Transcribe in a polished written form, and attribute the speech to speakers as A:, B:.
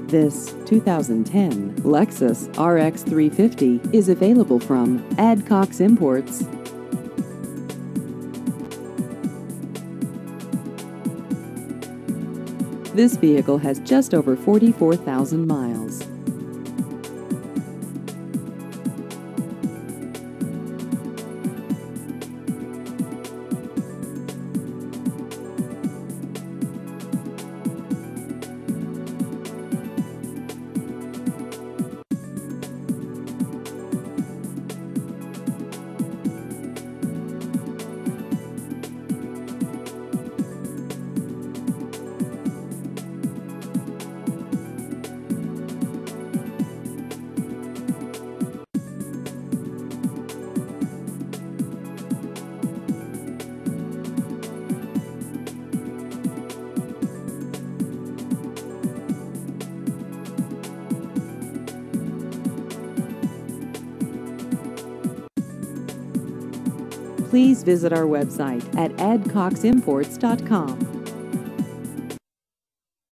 A: This 2010 Lexus RX 350 is available from Adcox Imports. This vehicle has just over 44,000 miles. Please visit our website at adcoximports.com.